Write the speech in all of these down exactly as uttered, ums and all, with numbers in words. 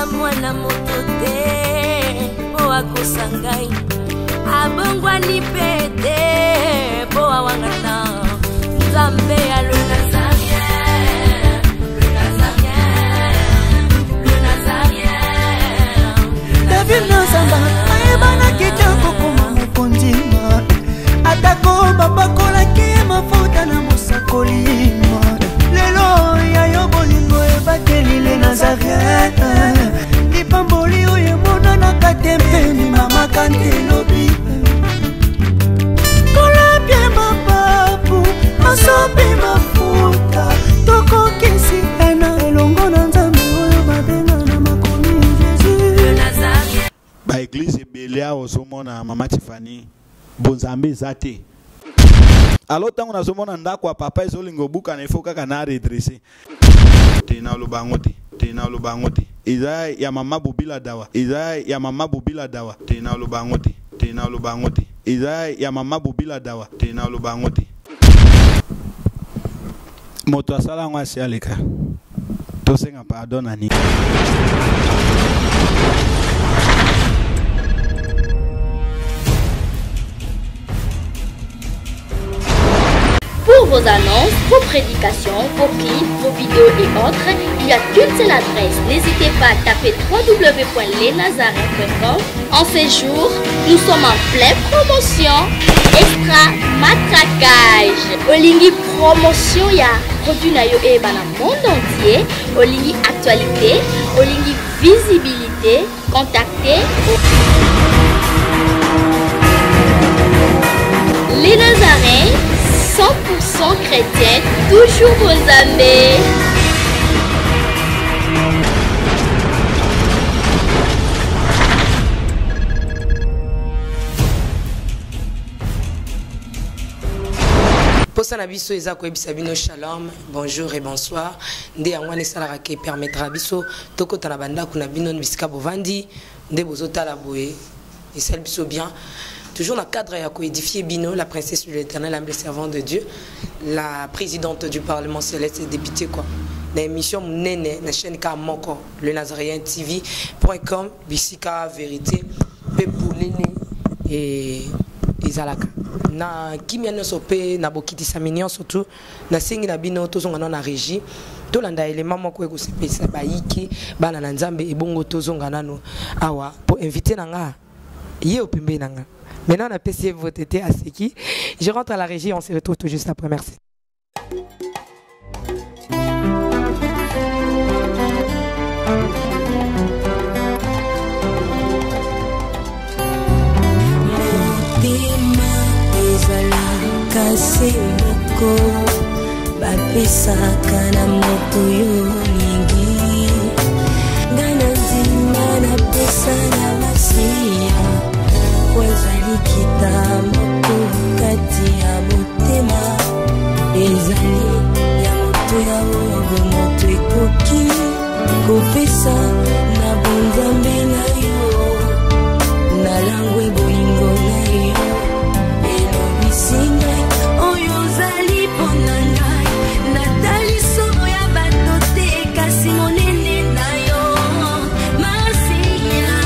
Aza mwana moto te po akosangai abongwa ni pete po awangana Nzambe ya le Nazarien le Nazarien le Nazarien David Nazamba ayebana kitoko kuma mukondima atako babakola ki mafuta na musakolima lelo ya yo bolingo ebakeli le Nazarien lipamboli oyo mona na katempeni mama kantelobi kola pie mapapu masopi mafuta toko kisi ena elongo na Nzambe oyo babenga na makomi Jésus le Nazarien ba église belia osomona mama Tiffany bonzambe zate alors tango nazomona ndako ya papa ezolingo buka na ifo kaka na redresser tena lubango te tena lubango te iza ya mama bobila dawa iza ya mama bobila dawa tena lubango te tena lubango te iza ya mama bobila dawa tena lubango te moto asala ngwa si aleka tosenga pardon ani. Pour vos annonces, vos prédications, vos clips, vos vidéos et autres, il y a qu'une seule adresse. N'hésitez pas à taper w w w point les nazarins point com. En ces jours, nous sommes en pleine promotion. Extra matraquage. Olingi promotion ya produit na yo e bana monde entier. Olingi actualité, Olingi visibilité. Contactez les Nazarins. cent pour cent chrétien, toujours vos amis. Posa na biso eza ko ebisa bino shalom, bonjour et bonsoir. Nde yango ne sala ke permettra biso tokota na banda kuna bino bisika bovandi nde bozotala boye. Et celle biso bien. Toujours dans le cadre à coédifier Bino, la princesse de l'Éternel, l'humble servant de Dieu, la présidente du Parlement céleste et députée quoi. L'émission Nene, la chaîne Kamoko, le Nazarien T V point com, Bissika Vérité, Pepoulene et Izalaka. Na kimia no sope na bokiti saminion surtout na singi na bino tozonga na régie tolanda élément moko ekosepesa baiki bana na Nzambe ebongo tozonga nano awa pour inviter nanga yé au pembe nanga. Maintenant, on a P C votre été à Seki. Je rentre à la régie, on se retrouve tout juste après. Merci. Wazali kitamoto kati ya motema ezali ya moto ya oyo moto ekoki kopesa na bonzambe na yo na langwe bolingo na yo elobisinga oyo zali pona ngai natali soko ya bato te kasi monene na yo masiya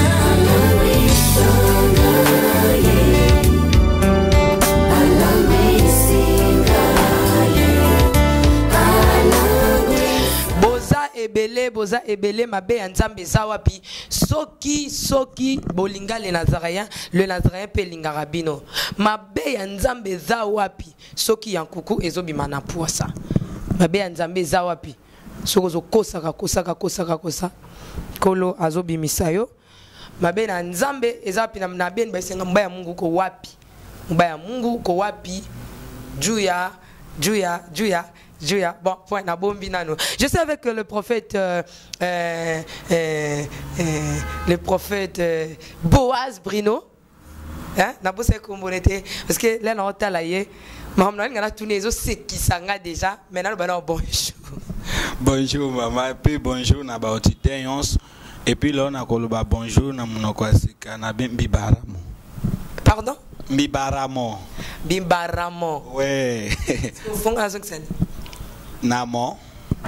ebele boza ebele mabe ya Nzambe za wapi soki soki bolinga le Nazarien le Nazarien pe linga rabino mabe ya Nzambe za wapi soki ya nkuku ezobima na poisa mabe ya Nzambe za wapi soko zo kosaka kosaka kosaka kosa kolo azobimisa yo mabe na Nzambe ezapi na nabe basenga mbaya Mungu ko wapi mbaya Mungu ko wapi juya juya juya Juya, bon, point, na bombi nano. Je suis avec le prophète, euh, euh, euh, euh, le prophète euh, Boaz Brino. Hein? Na bosse kombonete parce que là on a talaye. Maman on a tous les autres c'est qui sanga déjà. Maintenant ben bonjour. Bonjour maman, et puis bonjour na baotité yons. Et puis là on a koloba bonjour na monoko asika na bimbibaramo. Pardon? Bibaramo. Bimbaramo. Ouais. Fonga azok sen. Namo.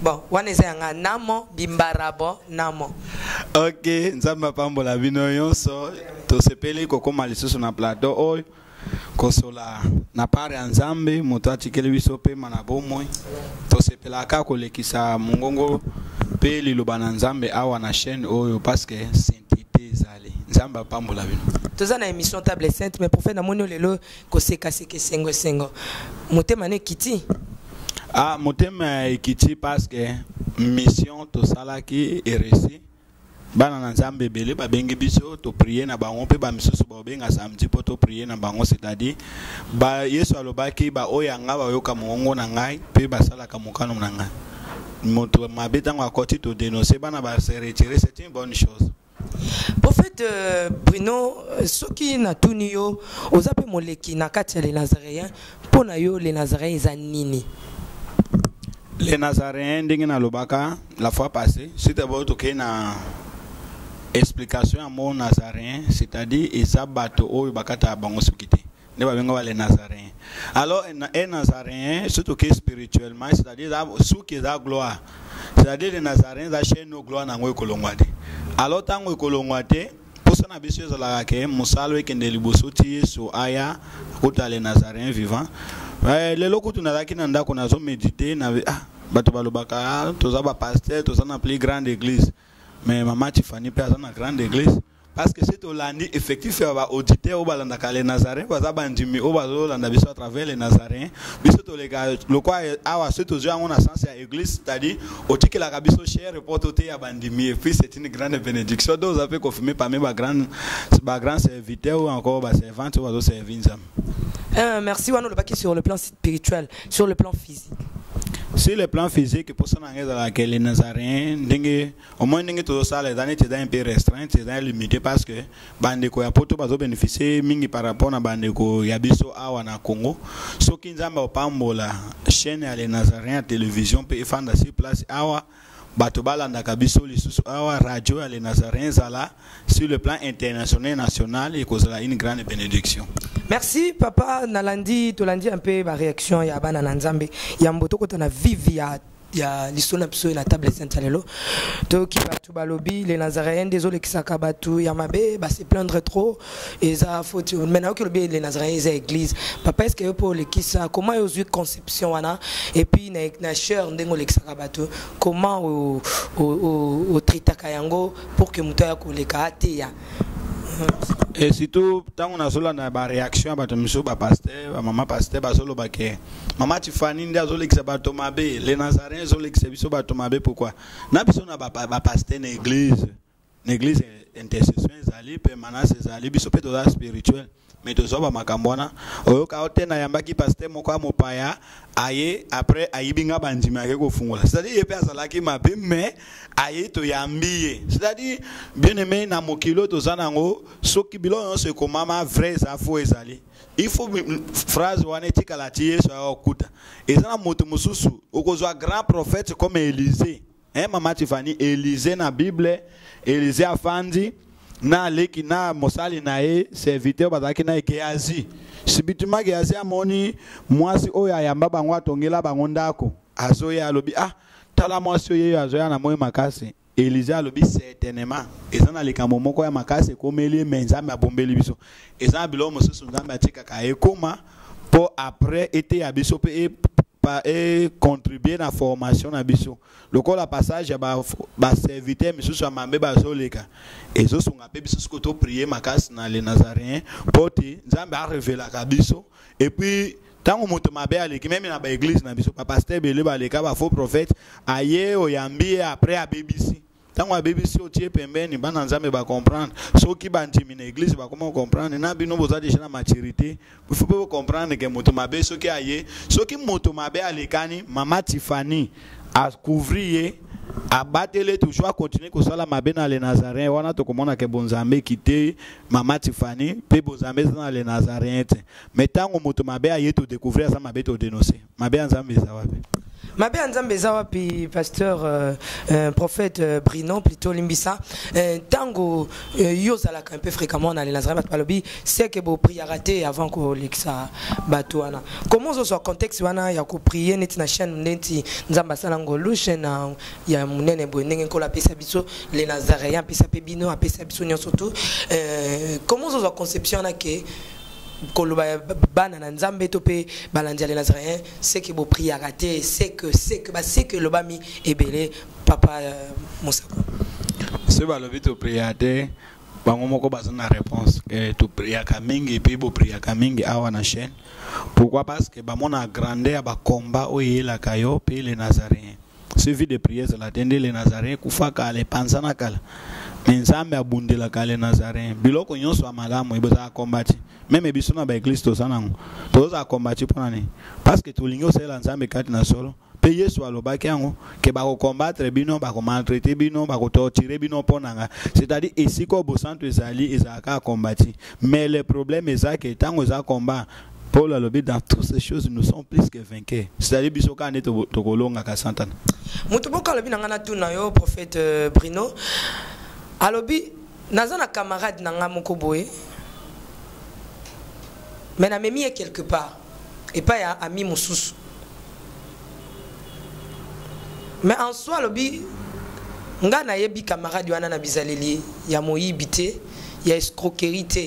bon wana eza yanga namo bimbarabo namo. Ok, nzamba pambola bino yonso tosepeli kokoma lisusu na plateau oyo kosola na pare ya nzambe moto atikeli biso pema na bomoi tosepelaka kolekisa mongongo mpe liloba na nzambe awa na chaîne oyo paske sainteté ezali nzamba pambola bino. Toza na émission table sainte mais prophète namoni lelo koseka seke sengo sengo motema ne kiti. Ah, motema ekiti paske mission tosalaki eresi bana na nzambe bele babengi biso to prier na bango pe ba misusu ba benga samedi po to prier na bango, c'est-à-dire ba Yesu alobaki ba oyanga ba yoka mongo na ngai pe basala ka mokano na ngai moto mabeta ngo akoti to dénoncer bana ba se retirer, c'est une bonne chose. Prophète euh, Bruno, soki na tuni yo ozape moleki na kati ya les Nazaréens pona yo les Nazaréens za nini? Les Nazaréens ndenge na lobaka la fois passée, c'était bon to na explication à mon Nazaréen, c'est-à-dire eza bato oyo bakata bango sukite ne ba benga les Nazaréens. Alors un Nazaréen surtout que spirituellement, c'est-à-dire souki za gloire, c'est-à-dire les Nazaréens za chaîne no gloire na ngoy kolongwate. Alors tango kolongwate posa na biso za la ke musalo ekende liboso ti Yesu aya kota les Nazaréens vivants. Eh lelo kutu na laki na ndako na zo méditer na ah bato balobaka toza ba pasteur toza na plus grande église. Mais maman Tiffany pe aza na grande église parce que c'est olandi effectif ya ba auditeur o balanda ka les Nazaréens baza bandimi o bazo landa biso à travers les Nazaréens biso to les gars le quoi awa c'est to on a sens ya église, c'est-à-dire otiki la biso cher report te ya bandimi et puis c'est une grande bénédiction donc ça fait confirmer parmi ba grand ba grand serviteur ou encore ba servante ou bazo servir nzam. Euh, merci Wano le baki sur le plan spirituel, sur le plan physique. Sur le plan physique, pour ça, les Nazaréens, au moins, tout ça, les années, c'est un peu restreint, c'est limité parce que Bandeko ya poto bazo bénéficier mingi par rapport à Bandeko ya biso awa na Congo. Ce qui nous a pambola chaîne ya les Nazaréens télévision peut faire dans ces places awa. Batobala ndakabiso lisusu awa radio ya les Nazaréens zala sur le plan international national et cause une grande bénédiction. Merci papa Nalandi Tolandi un peu ma réaction ya bana Nzambe ya mboto ko na vivi ya ya lisona biso na table sainte lelo to ki batu balobi les Nazaréens désolé ki saka batu ya mabe ba se plaindre trop et ça faut maintenant que les Nazaréens les église papa est-ce que pour le kisa comment yo eu conception wana et puis na na cher ndengo le saka batu comment au au au tritaka yango pour que muto ya ko le kate ya. Et surtout, tant qu'on a solo na ba réaction à bato miso ba pasteur, ba maman pasteur ba solo ba ke. Maman Tiffany ndia solo ki bato mabe, les Nazaréens solo ki biso bato mabe pourquoi? Na biso na ba ba pasteur na église. Na église intercession ezali pe manase ezali biso pe to spirituel. Mais to soba makambona, oyo ka otena yambaki pasteur moko amopaya, aye après ayibinga bandima ke ko fungola. C'est-à-dire yepe azalaki mabe mais aye to yambiye. C'est-à-dire bien aimé na mokilo to zanango soki bilo on se komama vrai za fo ezali. Il faut phrase wana etikala tie so okuta. Ezana moto mususu okozwa grand prophète comme Élisée. Hein maman Tiffany Élisée na Bible, Élisée afandi na leki na mosali na e serviteur bazaki na Gehazi sibitima Gehazi amoni mwasi oyo ayamba bango atongela bango ndako azoya alobi ah tala mwasi oyo azoya na moyo makasi Élisée alobi certainement ezana likambo moko ya makasi komeli menzambe abombeli biso ezana bilo mosusu nzambe atika ka ekoma po après été ya biso pe et contribuer à la formation na biso lokola passage ba ba serviteur misusu amambe bazoleka ezo sunga pe biso ko to prier makasi na les Nazaréens poti nzambe a révéler ka biso et puis tango moto mabe aleki même na ba église na biso pa pasteur belé ba leka ba faux prophète aye oyambi après a B B C tango a B B C otie pembeni bana nzambe ba comprendre soki bandimi na église ba comment comprendre na bino boza déjà na maturité il faut pas comprendre que moto mabe soki aye soki moto mabe alekani maman Tiffany a couvrir a batele toujours continuer ko sala mabe na les Nazaréens wana to komona ke bonzambe quitter maman Tiffany pe bonzambe na les Nazaréens mais tango moto mabe aye to découvrir ça mabe to dénoncer mabe nzambe za wapi. Ma belle Nzambe Zawa puis pasteur euh, euh, prophète euh, Brino plutôt Limbisa euh, tango euh, yo zalaka un peu fréquemment dans les Nazareth palobi c'est que bo prier raté avant que l'exa batuana. Comment zo so contexte wana ya ko prier net na chaîne neti Nzamba salango lushe na ya munene bo ndenge ko la pesa biso les Nazaréens pesa pe bino a pesa biso nyon surtout euh, comment zo so conception na ke koloba bana na Nzambe topé balandia les Nazaréens c'est que bo prier raté c'est que c'est que bah c'est que le bami ebele papa euh, Mosako c'est ba lobi to prier raté bango moko bazana réponse que to prier ka mingi puis bo prier ka mingi awa na chaîne pourquoi parce que ba mona grandeur ba combat oyela kayo puis les Nazaréens suivi de prières la tende les Nazaréens kufaka les pansana kala Nzambe abundela kale Nazaréen biloko nyonso amalamu iboza combattre même biso na ba église to sanango toza combattre pona ni parce que tolingo sela Nzambe kati na solo pe Yesu alobaki yango ke ba ko combattre bino ba ko maltraiter bino ba ko torturer bino ponanga c'est-à-dire ici ko bo centre ezali ezaka combattre mais le problème est que tango za combat Paul a lobby dans toutes ces choses nous sommes plus que vainqueurs c'est-à-dire biso ka neto to kolonga ka santana mutu boka lobi nanga na tuna yo prophète euh, Brino alobi naza na camarade nanga moko boye mais na memi quelque part et pas ya ami mosusu mais en soi alobi nga na yebi camarade wana na bizaleli ya moyibi te ya escroquerie te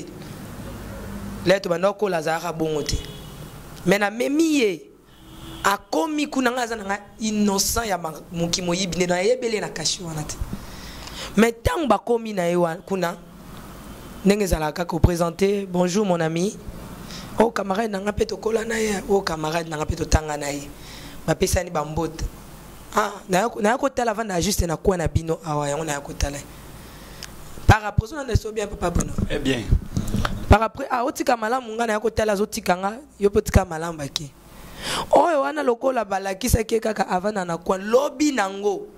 leto banda ko lazara bongo te mais na memi ye akomi kuna nga za nanga innocent ya moki moyibi ne na yebele na kashi wana te mais tant ba komi na yewa kuna ndenge zalaka ko présenter bonjour mon ami oh camarade nanga peto kola na ye oh camarade nanga peto tanga na ye ba pesa ni bambote ah na na ko tala vanda juste na kwa na bino awa yango na ko tala par rapport on est bien papa Bruno eh bien par après ah otika malamu nga na ko tala zotikanga yo potika malamu baki oyo wana lokola balakisa ke kaka avana na kwa lobby nango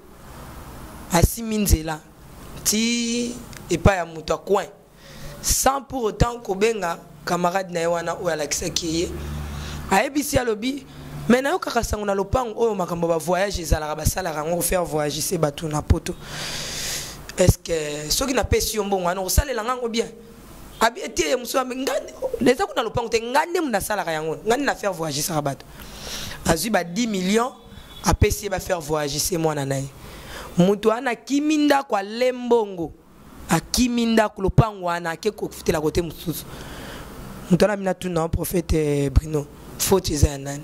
asiminzela ti et pas ya muto coin sans pour autant kobenga camarade na wana o alakisa kiye ayebisi alobi mais na yo kaka sango na lopango oyo makambo ba voyage ezalaka basala rango faire voyager c'est batu na poto est-ce que soki na pesi yo mbongo wana osalela ngango bien abi etie muso ngani leza kuna lopango te ngani muna sala yango ngani na faire voyager ça batu azui ba dix millions a pesi ba faire voyager c'est moi na naye mutu ana kiminda kwa lembongo akiminda ku lopango wana ke ko futela kote mususu mutu ana mina tuna prophète Brino faute eza nani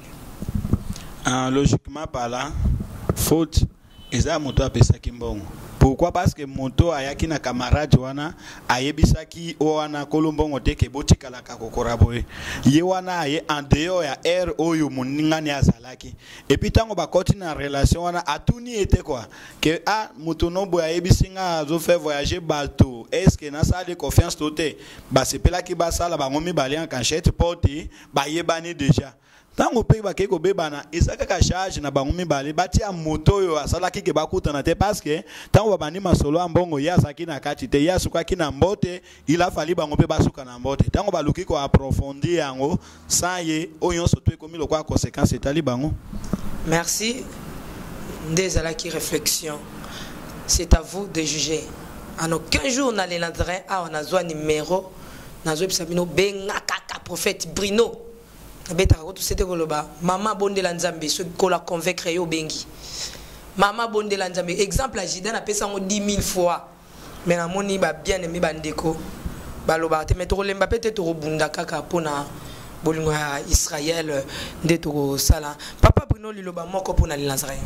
ah logiquement parlant faute eza mutu apesa kimbongo pourquoi parce que moto ayaki na camarade wana ayebisaki wana kolombongo te ke botikala ka kokora boye ye wana aye en dehors ya air oyo moningani azalaki et puis tango bakoti na relation wana atuni ete quoi que ah moto no boye ayebisinga azo faire voyager bateau est-ce que na ça de confiance toté ba sepela ki ba sala ba ngomi bali en cachette porte ba yebani déjà tango pe ba ke ko bebana ezaka ka charge na bango mibale batia moto yo asala ki ke bakutana te parce que tango ba bani masolo ambongo ya saki na kati te ya suka ki na mbote il a fallu bango pe basuka na mbote tango ba luki ko approfondir yango sans ye oyon soto e komi lokwa conséquence etali bango. Merci ndezala ki réflexion c'est à vous de juger en aucun jour na les Nazaréens a on a zwa numéro na zo bisabino benga kaka prophète Brino beta ko c'était koloba mama bondela Nzambe so ko la convaincre yo bengi mama bondela Nzambe exemple a Jida na pesa ngo dix mille fois mais na moni ba bien aimé bandeko baloba te metro lemba peut-être robunda kaka pona bolingo ya Israël ndeto sala papa Bruno liloba moko pona les Nazaréens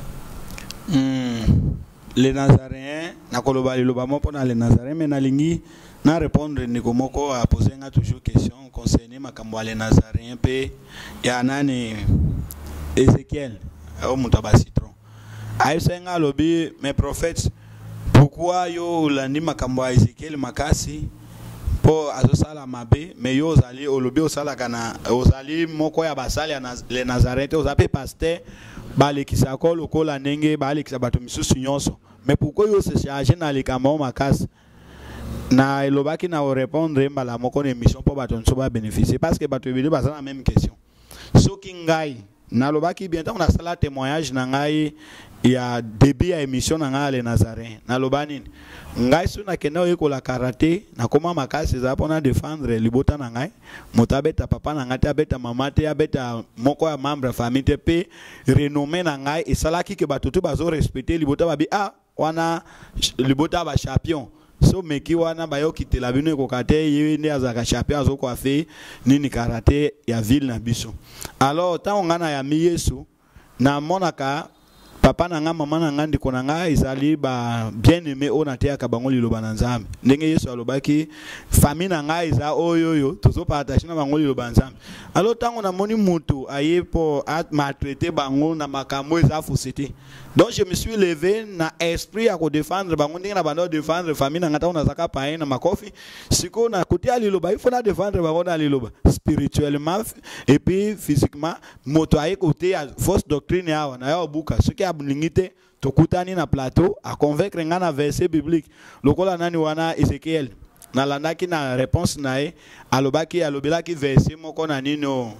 hmm les Nazaréens na koloba liloba moko pona les Nazaréens mais na lingi na répondre Nikomoko a posé nga toujours question concernant makambo les Nazaréens pe ya nani Ézéchiel au mutaba citron aïsenga lobi mes prophètes pourquoi yo landi makambo a Ézéchiel makasi po azosala mabe mais yo ozali olobi osala kana ozali moko ya basali ya les Nazaréens ozape pasteur balekisa ko lokola ndenge balekisa bato misusu nyonso mais pourquoi yo se charger na likamo makasi na elobaki na répondre mbala moko na émission pour bato nso ba bénéficier parce que bato ebele baza na même question soki ngai nalobaki bientôt on a sala témoignage na ngai ya début ya émission na ngai les Nazaréens nalobani ngai so na kenda oyekola karaté na koma makasi za pona défendre libota na ngai motabeta papa na ngai abeta mama te abeta moko ya membre famille te pe renommé na ngai esalaki ke batutu bazo respecter libota babi ah wana libota ba champion so meki wana bayoki te la bino kokate yende azaka champion azo kwa fe nini karaté ya ville na biso alors tant ngana ya mi Yesu na monaka papa na nga mama na nga ndiko na nga izali ba bien aimé ona te akabango liloba na Nzambe ndenge Yesu alobaki famille na nga iza oyoyo tozo partage na bango liloba Nzambe alors tango na moni mutu aye po at maltraiter bango na makambo iza fosité donc je me suis levé na esprit à ko défendre bango ndenge na bando défendre famille na nga ta na zaka paye na makofi siko na kotia liloba il faut na défendre bango na liloba spirituellement et puis physiquement moto aye côté fausse doctrine ya na ya buka ce qui abulingite tokutani na plateau a convaincre ngana verset biblique lokola nani wana Ezekiel na landaki na réponse nae alobaki alobelaki verset moko na nino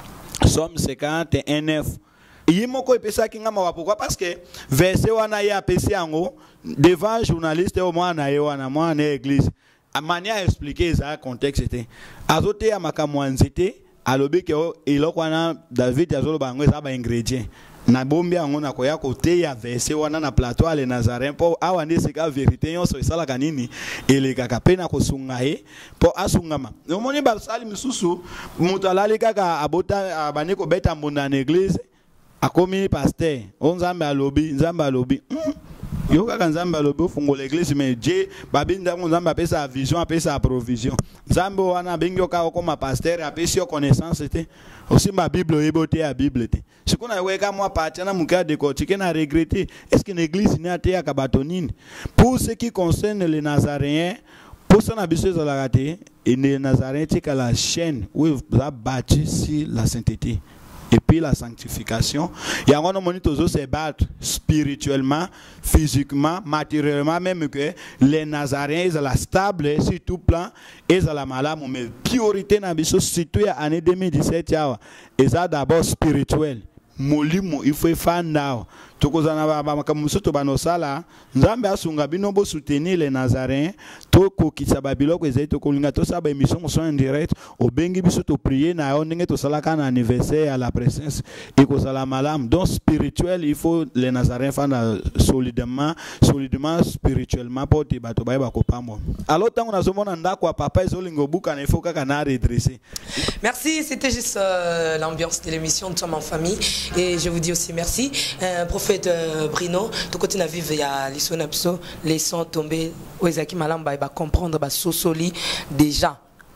Somme cinquante et un neuf yimoko epesaki ngama wa pourquoi parce que verset wana ya pesi yango devant journaliste au moins na wana moi na église a manière expliquer ça contexte était azote ya makamwanzite alobiki iloko wana David azolo bango za ba ingrédients na bombi yango na koya kote ya verset wana na plateau ale Nazaréen po awa nde sika vérité nyonso esala kanini elekaka pe na kosunga ye po asungama omoni basali misusu mutu alali kaka abota abane ko beta mbunda na église akomi pasteur Nzambe alobi Nzambe alobi mm. Yo kaka Nzambe alobi ofungo l'église mais Dieu babi ndango Nzambe apesa vision apesa provision Nzambe wana bengi okaka koma pasteur apesi connaissance te aussi ma Bible ebote ya Bible te sikuna weka moi partir na muka décortiquer na regretter est-ce que l'église n'a te ya kabatonine pour ce qui concerne les Nazaréens pour ça na biso za la raté et les Nazaréens tika la chaîne où ils a bâti sur la sainteté et puis la sanctification. Il y a un moment où se battre spirituellement, physiquement, matériellement, même que les Nazaréens, ils sont la stable sur tout plan, ils sont la malade, mais priorité dans biso surtout en année deux mille dix-sept, ils sont d'abord spirituel. Molimo, il faut faire now. Tokozana ba makamuso to banosala, Nzambe asunga bino bo soutenir les Nazaréens, to ko kitaba biloko ezai to kolinga to saba émission son en direct, obengi biso to prier na yo ndenge to salaka na anniversaire à la présence et ko sala malam. Donc spirituel, il faut les Nazaréens faire solidement, solidement spirituellement pour te bato ba ba ko pambo. Alors tango na somona ndako papa ezolingo buka na il faut kaka na redresser. Merci, c'était juste euh, l'ambiance de l'émission, nous sommes en famille et je vous dis aussi merci. Euh, prophète euh, Brino, tout côté na vivre il y a les sons les sons tombés aux Ezaki Malamba va comprendre ba sosoli déjà.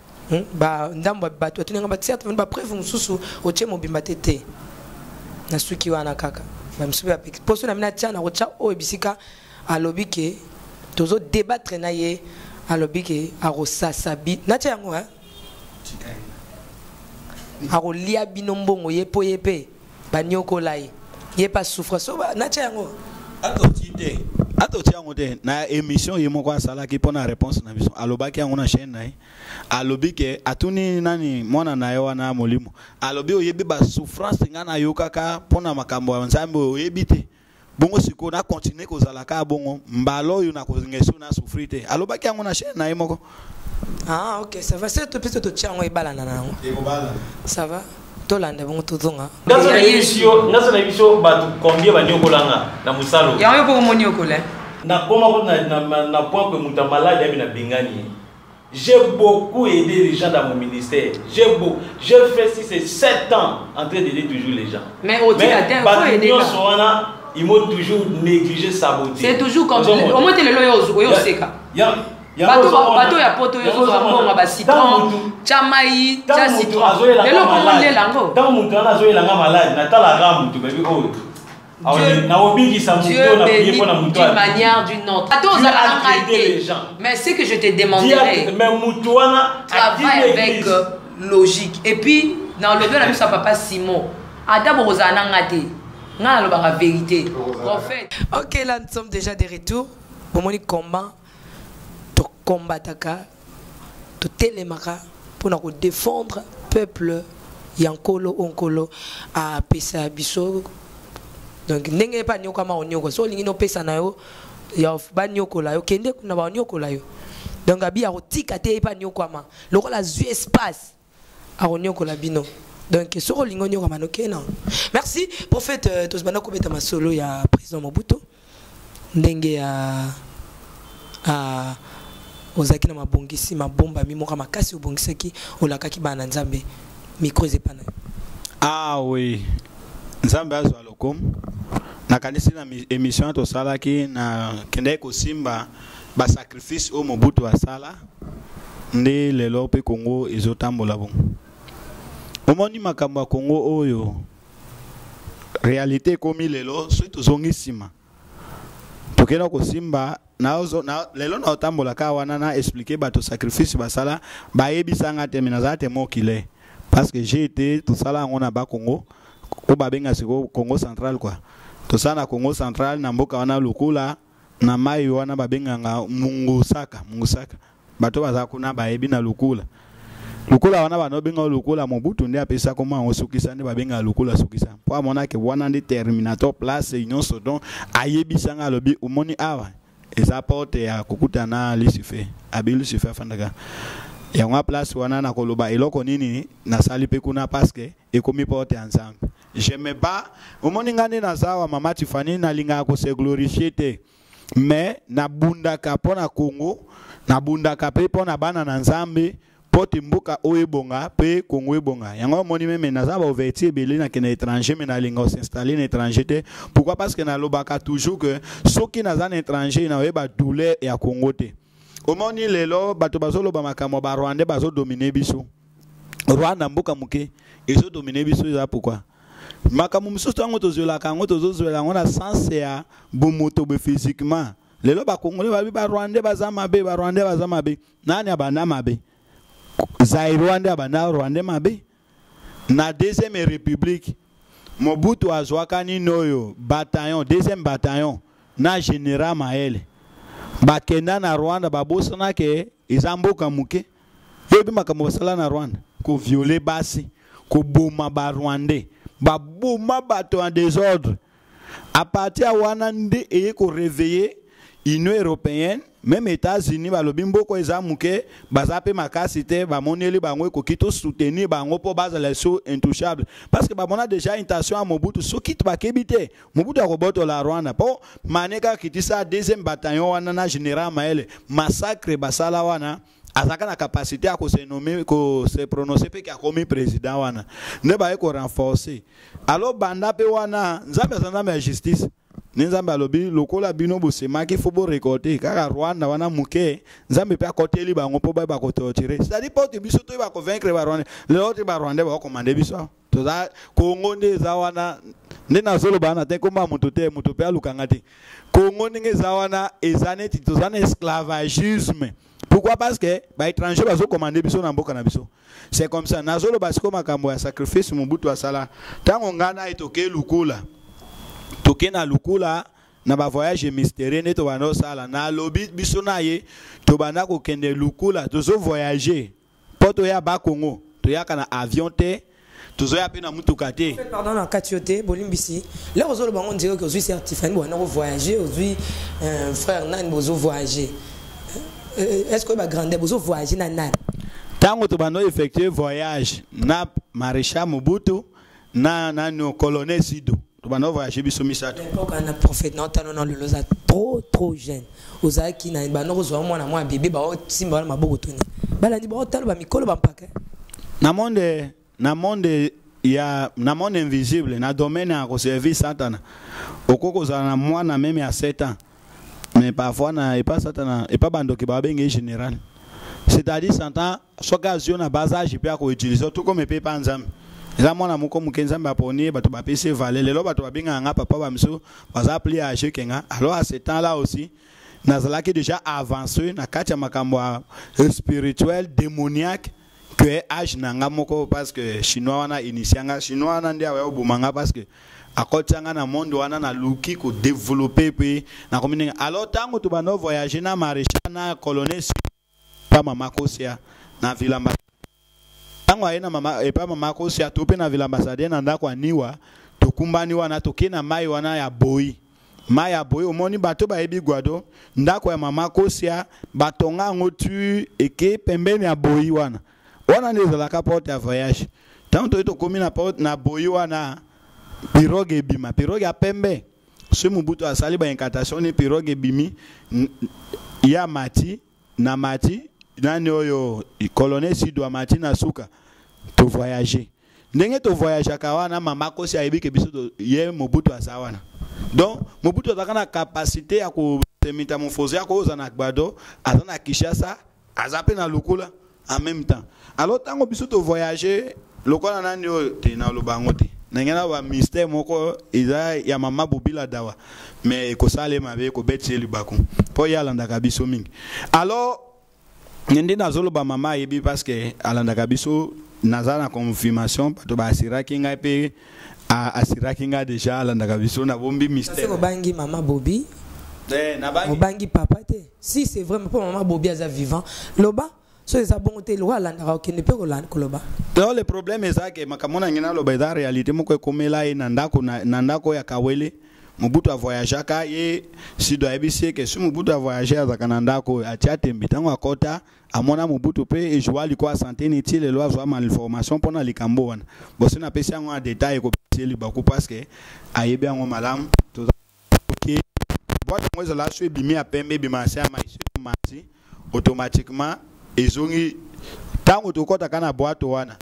Ba ndambo ba to tenga ba tiatu ba preuve mususu oche mobimba tete. Na suki wana kaka. Ba msubi ba poso na mina tia na ocha o ebisika alobi ke tozo débattre na ye alobi ke arosasa bi na tia yango hein. Arolia binombongo yepo yepe banyoko lai yepa souffre so na tiango atotite atotiango te na émission yemo kwa sala ki pona réponse na mission alobaki yango na chaîne na alobi ke atuni nani mwana na yo na molimo alobi oyebi ba souffrance ngana yokaka pona makambo ya Nzambe oyebi te bongo siko na continuer ko zala ka bongo mbalo yo na ko ngeso na souffrir te alobaki yango na chaîne na yemo. Ah ok, ça va, c'est tout petit tout tient on ibala na na. Ça va. Tolanda bongo tozonga. Dans la émission, dans la émission ba combien ba nyokolanga na musalo. Ya yo ko moni okola. Na koma na na na point que muta malade abi na bengani. J'ai beaucoup aidé les gens dans mon ministère. J'ai beau, j'ai fait six et sept ans en train d'aider toujours les gens. Mais au dit la dernière aider. Ils m'ont toujours négligé, saboté. C'est toujours comme au moins tu le loyo yo seka. Ya bato bato ya poto yo zo mbonga ba citron chamai cha citron lelo ko le lango dans mutu na zo elanga malade na tala ga mutu bebi ko na obiki sa mutu na prier pour na mutu d'une manière d'une autre bato za la les gens mais c'est que je te demanderai mais mutu wana travaille avec logique et puis dans le deux la mission papa Simon adabo rozana ngate ngana lo ba vérité prophète. OK, là nous sommes déjà de retour pour mon combat to combataka to telemaka pour nous défendre peuple yankolo onkolo a pesa biso donc ndenge pa nyoka ma onyoko so lingi no pesa na yo ya ba nyoko la yo kende kuna ba nyoko la yo donc abi a rotika te pa nyoko ma lokola zu espace a onyoko la bino donc so lingo nyoko ma no kena. Merci prophète uh, tous bana ko beta masolo ya président Mobutu ndenge ya a ozaki na mabongisi mabomba mimoka makasi obongisaki olakaki bana nzambe micro zepana. Ah oui, nzambe azwa lokom na kanisi na émission to salaki na kende ko simba ba sacrifice o Mobutu asala nde lelo pe Congo ezotambola bon. Omoni makambo ya Congo oyo réalité komi lelo surtout zongisima tokena ko simba na ozo na lelo na otambola ka wana na expliquer bato sacrifice basala bayebisanga te minaza te mokile parce que j'ai été tout ça là on a ba Congo ko babenga siko Congo central quoi tout ça na Congo central na mboka wana lukula na mai wana babenganga mungusaka mungusaka bato baza kuna bayebi na lukula lukula wana bano benga lukula Mobutu nde apesa koma osukisa nde babenga lukula sukisa po amona ke wana ndi terminator place union sodon ayebisanga lobi umoni awa eza porte ya kukutana Lucifer abi Lucifer fandaka ya ngwa place wana na koloba eloko nini na sali pe kuna parce que ekomi porte ensemble je me pas umoni ngane na zawa mama Tiffany na linga ko se glorifier te mais na bunda ka pona Congo na bunda ka pe pona bana na nzambe poti mbuka oyebonga pe Congo ebonga yango moni meme na zaba ouverture belé na kena étranger mais na linga s'installer na étranger te pourquoi parce que na lobaka toujours que soki na zana étranger na oyeba douleur ya Congo te omoni lelo bato bazolo ba makambo ba Rwanda bazo dominer biso Rwanda mbuka muke ezo dominer biso za pourquoi makambo mususu tango tozola kango tozozola ngona sens ya bomoto be physiquement lelo ba Congolais ba ba Rwanda bazama be ba Rwanda bazama be nani abana mabe Zaire Rwanda bana Rwanda mabe na deuxième république Mobutu azwaka ni noyo bataillon deuxième bataillon na général Maele bakenda na Rwanda babosana ke izamboka muke yobi makambo basala na Rwanda ko violer basi ko boma ba Rwandais ba boma bato en désordre à partir wana nde eye ko réveiller Union européenne même États-Unis balobi mboko eza muke bazape makasi te ba moneli bango ko kito soutenir bango po baza les so intouchables parce que ba mona déjà intention à Mobutu so kit ba kebite Mobutu akoboto la Rwanda po maneka kitisa deuxième bataillon wana na général Maele massacre basala wana azaka na capacité à se nommer ko se prononcer pe ka comme président wana ne ba ko renforcer alors banda pe wana nzambe nzambe ya justice nzambe alobi lokola bino bosema ki fobo récolter kaka Rwanda wana muke nzambe pe akoteli bango po ba ko torturer c'est-à-dire po te biso to ba convaincre ba Rwanda le autre ba Rwanda ba commander biso to za Congo nde za wana nde na zolo bana te komba mutu te mutu pe alukanga te Congo nde za wana ezane ti to za esclavagisme. Pourquoi? Parce que les étrangers vont commander biso na mboka na biso. C'est comme ça. Nazolo basiko makambo ya sacrifice Mobutu asala. Tango ngana etoke lukula. Toke na lukula na ba voyage mystérieux ne to bano sala na lobi biso na ye to bana ko kende lukula tozo voyager. Poto ya ba Congo. To ya kana avion te. Tozo ya pe na mutuka te. Pardon na katiote bolimbisi. Là ozolo bango dire que je suis certifié bo na voyager aujourd'hui frère nan bozo voyager. Est-ce que va grandir vous voyager na nan tango to bano effectuer voyage na maréchal Mobutu na na no colonel Sido to bano voyager biso misato l'époque na prophète na tano na loza trop trop jeune ozaki na bano ko zo mwana mwa bébé ba simba na maboko tuni bala di ba talo ba mikolo ba mpaka na monde na monde ya na monde invisible na domaine ya ko service satana okoko za na mwana même à sept ans. Mais parfois, na et pas Satan et pas bando qui va bien général. C'est-à-dire, s'entend, chaque occasion à base je peux utiliser tout comme peut pas ensemble. Là, moi, na moko mukenza mbaponi, bato ba P C valer, le lo bato ba binga nga papa ba mso, baza appelé à acheter kenga. Alors à ce temps-là aussi, nazala qui déjà avancé na katia makambo spirituel démoniaque que âge nanga moko parce que chinois wana initianga chinois wana ndia wa obumanga parce que akotanga na monde wana na luki ko développer pe na komine alors tango to bano voyager na maréchal na colonel pa mama kosia na vilamba tango aina mama epa mama ko si atope na vila ambassadeur na ndako aniwa tokumbani wana tokena mai wana ya boyi mai ya boyi omoni bato ba ebi gwado ndako ya mama ko sia batonga ngotu eke pembeni ya boyi wana wana ndeza la porte ya voyage tango to to komi na porte na boyi wana pirogue bima pirogue ya pembe ce Mobutu asali ba incantation ni pirogue bimi ya mati na mati nani oyo colonel Sidwa mati na suka to voyager ndenge to voyager kawana mama ko si ayebi ke biso to ye Mobutu asawana donc Mobutu azakana capacité ya ko métamorphose ya ko zana gbado azana Kinshasa azape na lukula en même temps alors tango biso to voyager lokola nani oyo te na lubango te nangena ba mystère moko iza ya mama bobila dawa mais ko sale mabe ko beti libako po ya landa kabiso mingi alors nende nazolo ba mama yebi parce que alanda kabiso nazana confirmation to ba asira kinga pe a asira kinga déjà alanda kabiso na bombi mystère ko bangi mama bobi eh na bangi bangi papa te si c'est vraiment pour maman bobi aza vivant loba so eza bon te lo alanda ka okende pe ko landa ko loba donc le problème est ça que makamona ngina loba eza réalité moko komela e nandako na ndako ya Kawele Mobutu a voyagé ka ye Sidwa ebisi ke si Mobutu a voyagé azaka na ndako atia tembi tango akota amona Mobutu pe e joa liko a santé neti le loi zwa malformation pona likambo wana bosi na pesi yango en détail ko pesi libako parce que ayebi yango malamu to OK boîte ngo la so bimi a pembe bima sia maïs mati automatiquement ezongi tango to kota kana boîte wana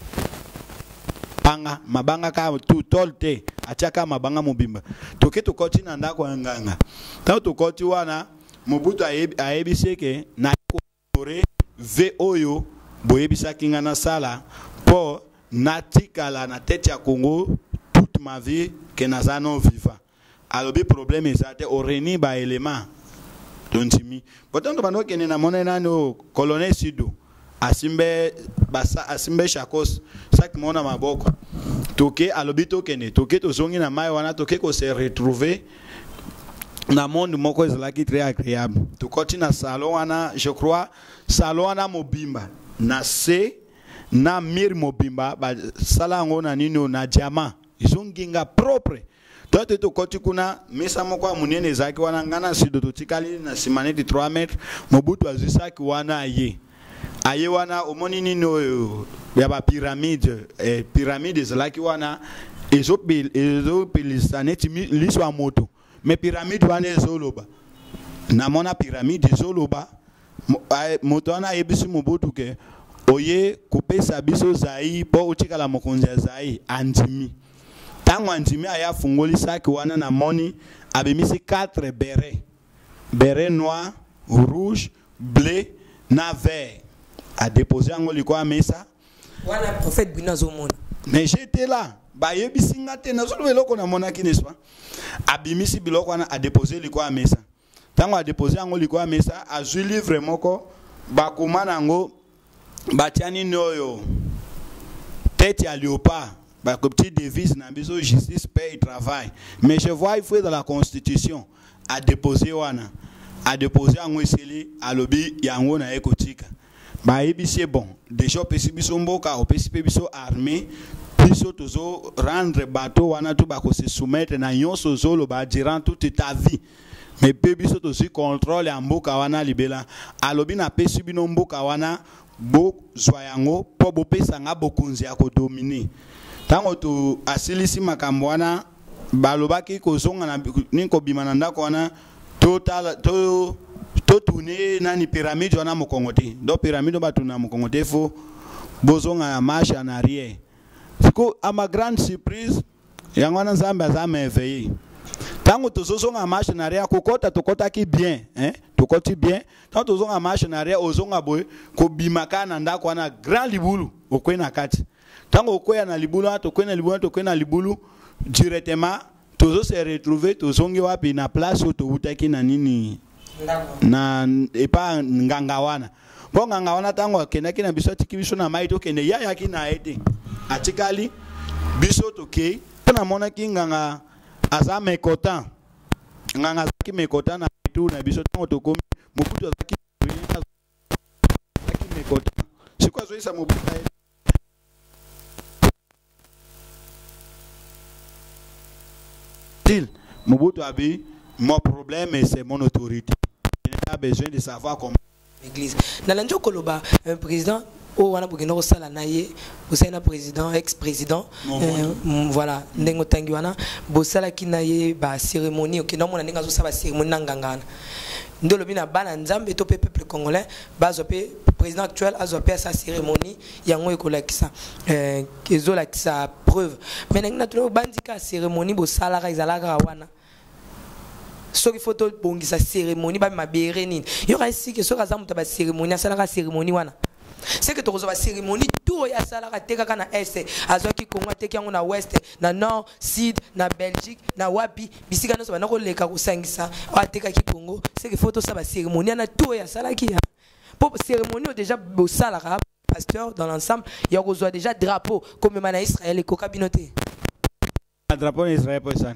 banga mabanga ka tu tolte achaka mabanga mobimba toke to koti na ndako nganga tango to koti wana Mobutu ayebisi ke na kore ve oyo boyebisa kinga na sala po natikala na tete ya Congo toute ma vie que naza non vivant alobi problème ezate oreni ba élément tontimi pourtant to bano kene na monena no colonel Sidwa asimbe basa asimbe chakos sak mona maboko toke alobi tokene toke to zongi na mai wana toke ko se retrouver na monde moko ezalaki très agréable to koti na salon wana je crois salon wana mobimba na se na mir mobimba ba sala ngona nino na diamant izonginga propre to to koti kuna mesa moko munene zaki wana ngana Sidwa to tikali na simane de trois mètres Mobutu azisaki wana ye aye wana omoni nino ya ba pyramide eh, pyramide zelaki wana ezo bil ezo bilisaneti liswa moto mais pyramide wana ezoloba na mona pyramide ezoloba moto wana ebisi Mobutu ke oye kopesa biso zai po utikala mokonzi ya zai andimi tango andimi aya fungoli saki wana na moni abemisi quatre bérets béret noir rouge bleu na vert a déposé en liko mesa wana prophète binazo mona mais j'étais là ba yebisi ngate na solo eloko na mona ki n'est-ce pas abimisi biloko wana a déposé liko mesa tango a déposé en liko mesa a ju livre moko ba komana ngo ba tiani noyo tête ya léopard ba ko petit devise na biso justice paix et travail mais je vois il faut dans la constitution a déposé wana a déposé en eseli a lobby yango na ekotika ba ebisi bon déjà pesi biso mboka o pesi biso armée biso tozo rendre bateau wana to ba ko se soumettre na nyonso zolo ba durant toute ta vie mais pe biso to si contrôle ya mboka wana libela alobi na pesi bino mboka wana bo zwa yango po bo pesa nga bokonzi ya ko dominer tango to asilisi makambo wana balobaki ko zonga na niko bima na ndako wana total to to tourner nani pyramide wana mokongote do pyramide ba tuna mokongote fo bozonga ya marche en arrière siko à ma grande surprise yango wana nzambe azama éveillé tango tozozonga marche en arrière kokota tokota ki bien hein tokoti bien tango tozonga marche en arrière ozonga boy ko bimaka na ndako wana grand libulu okwena kati tango okwena na libulu tokwena libulu tokwena libulu directement tozo se retrouver tozongi wapi na place où to utaki na nini na epa nganga wana bon nganga wana tango kenaki na biso tiki biso na mai to kende ya yaki na ete atikali biso to ke na mona ki nganga aza mekotan nganga zaki mekotan na tout na biso tango to komi Mobutu zaki zaki mekotan sikwa zo isa Mobutu style. Mobutu a dit, mon problème c'est mon autorité. Je n'ai pas besoin de savoir comment. L'église. Dans l'anjo koloba, un président, oh, on a besoin de sala naie, vous êtes un président, ex-président, voilà, n'engo tangiwana, bosala ki naie ba cérémonie, ok, non, on a n'engo sa ba cérémonie n'angangana. Ndolo bina bana nzambe to peuple congolais, bazopé président actuel a zopé sa cérémonie, yango ekola kisa, euh, kezola kisa preuve. Mais n'engo tulo bandika cérémonie bosala ka izalaga wana. Ce qu'il faut pour sa cérémonie, bah ma bérénine. Il y aura ici que ce que ça me cérémonie, ça la cérémonie wana. C'est que tu reçois cérémonie tout ya ça la teka kana est, azoki Congo teka on na ouest, na nord, sud, na Belgique, na wapi, bisika no so na ko leka ko sangisa, a teka ki Congo. C'est que faut tout ça ba cérémonie na tout ya ça la ki. Pour cérémonie déjà bo ça la pasteur dans l'ensemble, il y a reçoit déjà drapeau comme mana Israël et coca binoté. Drapeau Israël pour ça.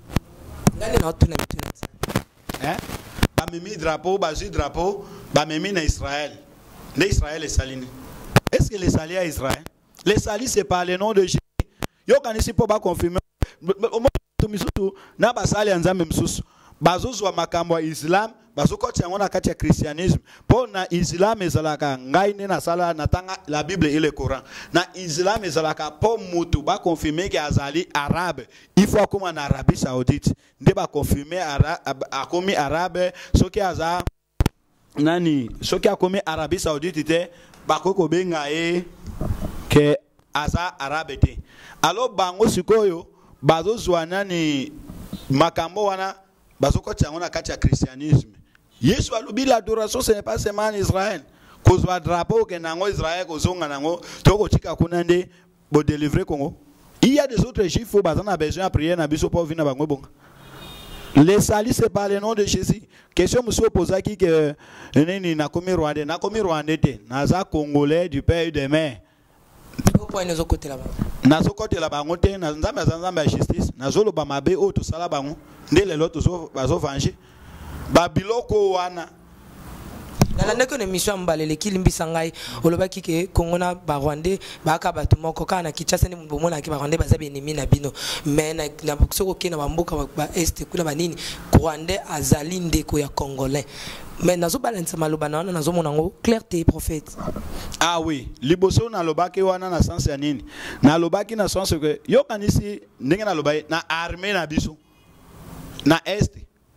Hein? Ba mimi drapeau, ba ju drapeau, ba mimi na Israël. L'Israël est salé. Est-ce que les salés à Israël? Les salés c'est par le nom de Jésus. Yo kan ici pour ba confirmer. To misutu na ba sali anzambe msusu. Bazozo wa makambo wa Islam, bazoko tiangona kati ya christianisme. Po na Islam ezalaka ngai ne na sala natanga la Bible et le Coran. Na Islam ezalaka po mutu ba confirmer que azali arabe. Il faut comme en Arabie Saoudite. Nde ba confirmer arabe akomi arabe soki aza nani soki akomi Arabie Saoudite te ba koko benga e ke aza arabe te. Alors bango sikoyo bazozo nani makambo wana bazoko tiangona kati ya christianisme. Yesu alubi l'adoration ce n'est pas seulement en Israël. Kozwa drapeau ke nango Israël kozonga nango toko tika kunande bo délivrer Congo. Il y a des autres juifs où bazana besoin de prier na biso pour venir bango bonga. Les salis c'est par le nom de Jésus. Question monsieur posa ki que neni na komi Rwanda na komi Rwanda te naza congolais du père et de mère. Pourquoi ils nous ont côté là-bas? Nazo côté là bango te na nzambe nzambe ya justice nazolo ba mabe o to sala bango ndele loto zo bazo venger babiloko wana na la ko émission mbalele kilimbi sangai olobaki ke Congo na ba Rwandais ba ka bato moko kana Kinshasa ni mbomona ki ba Rwandais baza benimi na bino mais na na soko ke na mboka ba est kuna banini Rwandais azali ndeko ya Congolais. Mais nazo balance maloba na nazo monango clarté prophète. Ah oui, liboso na lobaki wana na sens ya nini? Na lobaki na sens que yo kanisi ndenge na lobai na armée na biso. Na est.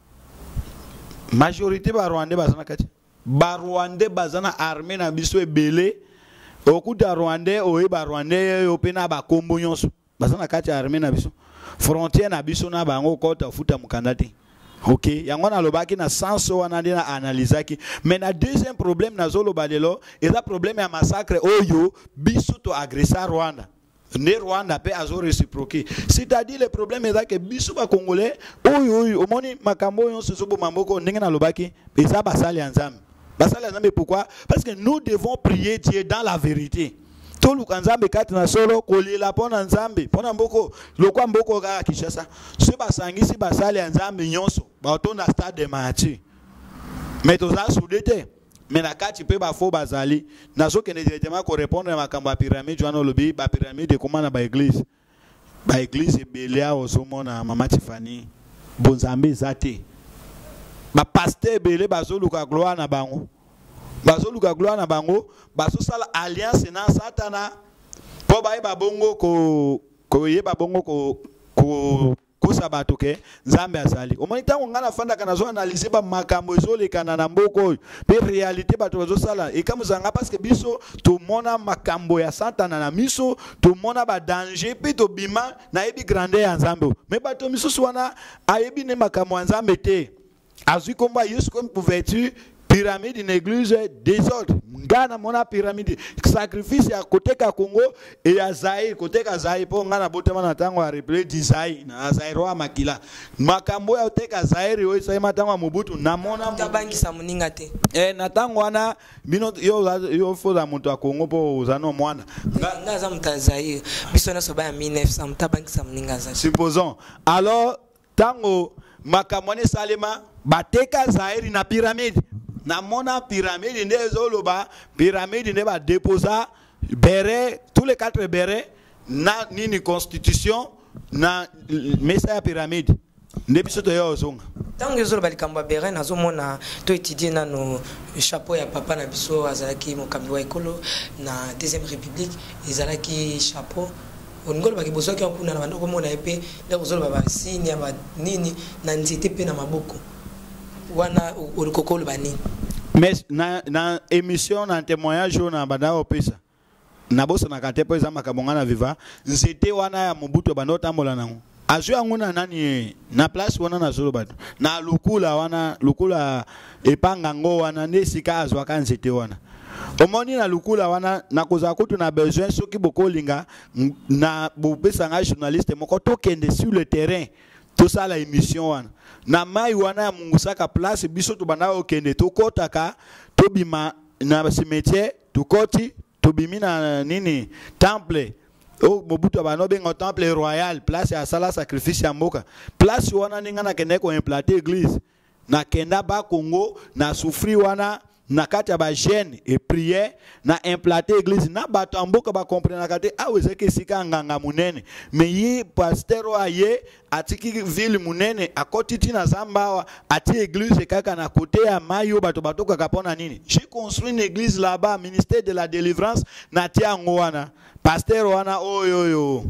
Majorité ba Rwandais bazana kati. Ba Rwandais bazana armée na biso ebele. Okuta Rwandais oye ba Rwandais yo pena ba kombo nyonso. Bazana kati armée na biso. Frontière na biso na bango kota futa mukandati. Ok, yangona lobaki na senso wana na analysaki. Mais na deuxième problème na zolo balelo, et ça problème ya massacre oyo biso to agressa Rwanda. Ne Rwanda pe azo réciproquer. C'est-à-dire le problème est que biso ba congolais oyo oyo omoni makambo yo soso mamboko ndenge na lobaki, et ça basali nzambe. Basali nzambe pourquoi? Parce que nous devons prier Dieu dans la vérité. Tout le kanzambe kati na solo kolela pona nzambe pona mboko lokwa mboko ka Kinshasa ce basangisi basali nzambe nyonso ba otonda stade de Mati mais toza soudete mais na kati pe ba fo bazali na soke ne directement ko répondre na makambo ya pyramide wana lobi ba pyramide comment na ba église ba église belia osomona mama Tiffany bonzambe zate ba pasteur belé bazoluka gloire na bango bazo luka gloire na bango bazo sala alliance na satana po ba ba bongo ko ko yeba bongo ko ko ko sabato ke nzambe azali omoni tango ngana fanda kana zo analyser ba makambo ezolekana na mboko pe réalité bato bazo sala e kamuzanga parce que biso to mona makambo ya satana na miso to mona ba danger pe to bima na ebi grandeur ya nzambe mais bato miso swana ayebi ne makambo ya nzambe te azui komba Yesu comme couverture pyramide une église désordre ngana mona pyramide sacrifice ya côté ka Congo et ya Zaïre côté ka Zaïre po ngana botema na tango ya replay design na Zaïre wa makila makambo ya côté ka Zaïre yo sai matango Mobutu na mona tabangi sa muninga te eh na tango wana bino yo yo fo za mutu ya Congo po uzano mwana ngaza mta Zaïre biso na so ba mille neuf cents tabangi sa muninga za supposons alors tango makambo ne salema bateka Zaïre na pyramide na mona pyramide ndezo loba pyramide ne ba déposa bérets tous les quatre bérets na nini constitution na mesa ya pyramide nde biso toya ozonga ntango ezoloba likambo ya Bérin nazomona to étudie nano chapeau ya papa na biso azalaki mokambi wa ekolo na deuxième république ezalaki chapeau oningolo bakibozwaki kuna na bandoko mona epe nde kozoloba basini ya nini na nzete pe na maboko wana olikoko oloba nini mais na, na émission na témoignage na banda opesa na bosa na kate po eza makambo nga na viva nzete wana ya mobutu banda otambola nango azwi yango na nani na place wana na zolo bato na lukula wana lukula epanga ngo wana nde sika azwaka nzete wana omoni na lukula wana na kozala kutu na besoin soki bokolinga na bopesa nga journaliste moko tokende sur le terrain tosala émission wana na mai wana ya mungusaka place biso tobanda okende tokotaka tobima na cimetière tokoti tobimi na nini temple o mobutu abano benga temple royal place ya sala sacrifice ya mboka place wana ninga na kende ko implanter église na kenda ba Congo na souffri wana na kati ya ba jeune et prière na implanter église na bato amboka ba comprendre kate aweze ke sika nganga munene mais yi pasteur aye atiki ville munene akotiti na zamba ati église kaka na côté ya mayo bato bato kaka pona nini j'ai construit une église là-bas ministère de la délivrance na tiango wana pasteur wana oyoyo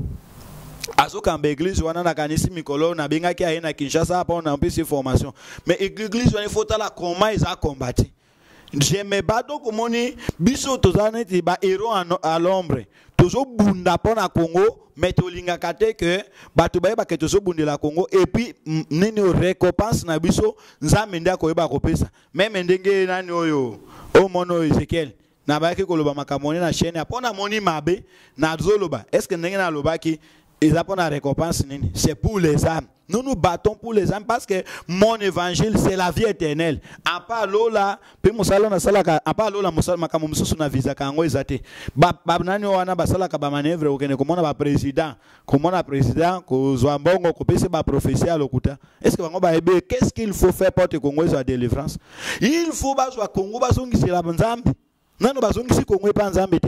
azokamba église wana na kanisi mikolo na bengaki aye na Kinshasa pa on a mpesi formation mais église wana il faut tala comment ils a combattu. Je me bats comme biso tozane ti ba héros à l'ombre tozo bunda pona Congo mais tolinga kate que bato baye ba ke tozo bundela Congo et puis nini récompense na biso nzambe ndia ko yeba kopesa même ndenge nani oyo o mono Ezekiel na ba ke koloba makamoni na chaîne apona moni mabe na zoloba est-ce que ndenge na lobaki ils apprennent la récompense nini c'est pour les âmes. Nous nous battons pour les âmes parce que mon évangile c'est la vie éternelle. À part lola, pe musala na salaka, à part lola musala makamu mususu na visa kango ezate. Ba ba nani wana ba salaka ba manœuvre okene komona ba président, komona président ko zwambongo ko pese ba prophétie à lokuta. Est-ce que bango ba ebe qu'est-ce qu'il faut faire pour te Congo sa délivrance? Il faut ba zwa Congo ba zongi c'est la nzambe. Nano ba zongi si Congo pa nzambe te.